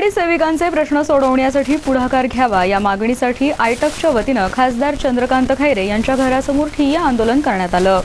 अंगणवाडी सेविकांचे प्रश्न सोडवण्यासाठी पुढाकार घ्यावा या मागणीसाठी आयटकच्या वतीने खासदार चंद्रकांत खैरे यांच्या घरासमोर ठिय्या आंदोलन करण्यात आलं।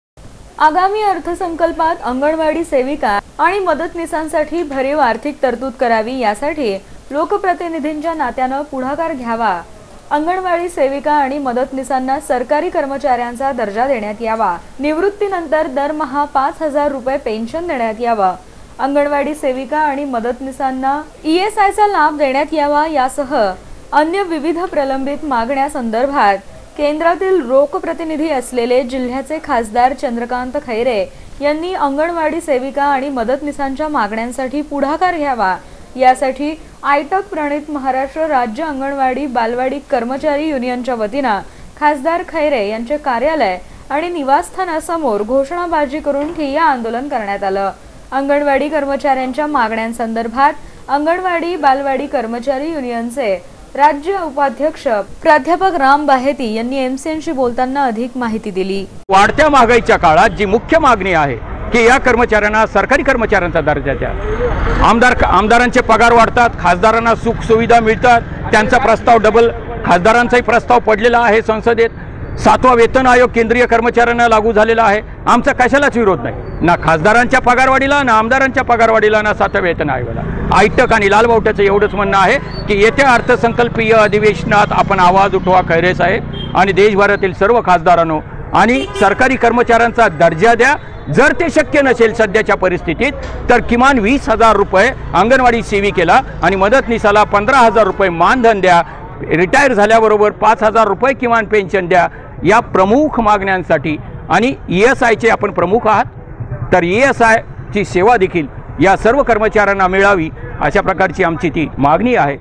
आगामी अर्थसंकल्पात अंगणवाडी सेविका आणि मदतनीसांसाठी भरीव आर्थिक तरतूद करावी यासाठी लोकप्रतिनिधींच्या नात्याने पुढाकार घ्यावा। अंगणवाडी सेविका आणि मदतनीसांना सरकारी कर्मचाऱ्यांचा दर्जा देण्यात यावा। निवृत्तीनंतर दरमहा 5,000 रुपये पेन्शन देण्यात यावा। अंगणवाडी सेविका आणि मदतनीसांना ESIचा लाभ देण्यात यावा यासह अन्य विविध प्रलंबित मागण्या संदर्भात केंद्रातील लोकप्रतिनिधी असलेले जिल्ह्याचे खासदार चंद्रकांत खैरे यांनी अंगणवाडी सेविका आणि मदतनीसांच्या मागण्यांसाठी पुढाकार घ्यावा यासाठी आयटक प्रणित महाराष्ट्र राज्य अंगणवाडी बालवाडी कर्मचारी युनियनच्या वतीने खासदार खैरे यांचे कार्यालय आणि निवासस्थानासमोर घोषणाबाजी करून ठिय्या आंदोलन करण्यात आलं। अंगणवाडी कर्मचाऱ्यांच्या मागण्यांसंदर्भात अंगणवाडी बालवाडी कर्मचारी युनियनचे राज्य उपाध्यक्ष प्राध्यापक राम बाहेती यांनी MCNशी बोलताना अधिक माहिती दिली। वाढत्या महागाईच्या काळात जी मुख्य मागणी आहे की या कर्मचाऱ्यांना सरकारी कर्मचाऱ्यांचा दर्जा द्या। आमदारांचे पगार वाढतात, खासदारांना सुख सुविधा मिळतात, त्यांचा प्रस्ताव डबल खासदारांचाही प्रस्ताव पडलेला आहे संसदेत। 7वा वेतन आयोग केंद्रीय कर्मचाऱ्यांना लागू झालेला आहे। आमचा कशालाच विरोध नाही, ना खासदारांच्या पगारवाढीला ना आमदारांच्या पगारवाढीला ना 7व्या वेतन आयोगाला। आयटक आणि लालबावट्याचं एवढंच म्हणणं आहे की येत्या अर्थसंकल्पीय अधिवेशनात आपण आवाज उठवा खैरे साहेब आणि देशभरातील सर्व खासदारांनो आणि सरकारी कर्मचाऱ्यांचा दर्जा द्या। जर ते शक्य नसेल सध्याच्या परिस्थितीत तर किमान 20,000 रुपये अंगणवाडी सेविकेला आणि मदतनीसाला 15,000 रुपये मानधन द्या। रिटायर झाल्याबरोबर 5,000 रुपये किमान पेन्शन द्या। या प्रमुख मागण्यांसाठी आणि ESIचे आपण प्रमुख आहात तर ESIची सेवा देखील या सर्व कर्मचाऱ्यांना मिळावी अशा प्रकारची आमची ती मागणी आहे।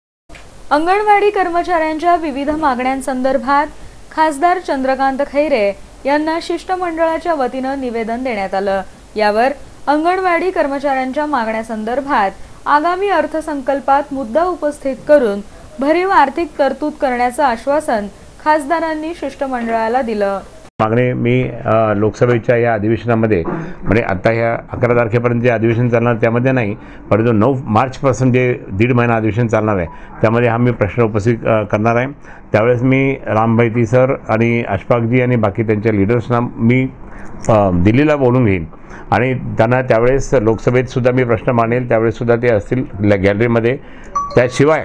अंगणवाडी कर्मचाऱ्यांच्या विविध मागण्यांसंदर्भात खासदार चंद्रकांत खैरे यांना शिष्टमंडळाच्या वतीने निवेदन देण्यात आलं। यावर अंगणवाडी कर्मचाऱ्यांच्या मागण्यासंदर्भात आगामी अर्थसंकल्पात मुद्दा उपस्थित करून भरीव आर्थिक तरतूद करण्याचं आश्वासन खासदारांनी शिष्टमंडळाला दिलं। मागणी मी लोकसभेच्या या अधिवेशनामध्ये म्हणजे आता ह्या 11 तारखेपर्यंत जे अधिवेशन चालणार त्यामध्ये नाही, परंतु 9 मार्चपासून जे 1.5 महिना अधिवेशन चालणार आहे त्यामध्ये हा मी प्रश्न उपस्थित करणार आहे। त्यावेळेस मी रामभाईती सर आणि अशफाकजी आणि बाकी त्यांच्या लीडर्सना मी दिल्लीला बोलून घेईन आणि त्यांना त्यावेळेस लोकसभेत सुद्धा मी प्रश्न मांडेल, त्यावेळेससुद्धा ते असतील गॅलरीमध्ये। त्याशिवाय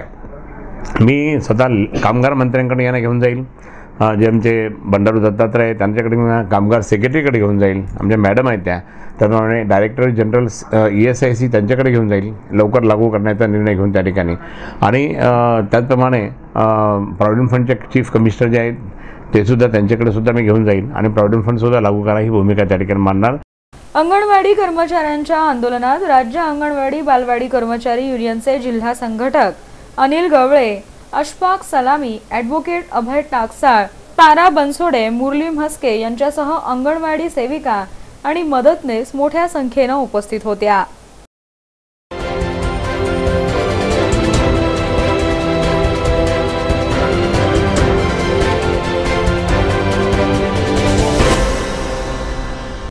मी स्वतः कामगार मंत्र्यांकडे यांना घेऊन जाईल, जे आमचे बंडारू दत्तात्रय त्यांच्याकडे कामगार सेक्रेटरीकडे घेऊन जाईल, आमच्या मॅडम आहेत त्याप्रमाणे डायरेक्टर जनरल ESIC त्यांच्याकडे घेऊन जाईल लवकर लागू करण्याचा निर्णय घेऊन त्या ठिकाणी। आणि त्याचप्रमाणे प्रॉव्हिडंट फंडचे चीफ कमिशनर जे आहेत ते सुद्धा त्यांच्याकडे सुद्धा मी घेऊन जाईल आणि प्रॉव्हिडंट फंड सुद्धा लागू करा ही भूमिका त्या ठिकाणी मांडणार। अंगणवाडी कर्मचाऱ्यांच्या आंदोलनात राज्य अंगणवाडी बालवाडी कर्मचारी युनियनचे जिल्हा संघटक अनिल गवळे, अशफाक सलामी, ॲडव्होकेट अभय टाकसाळ, तारा बनसोडे, मुरली म्हस्के यांच्यासह अंगणवाडी सेविका आणि मदतनीस मोठ्या संख्येने उपस्थित होत्या।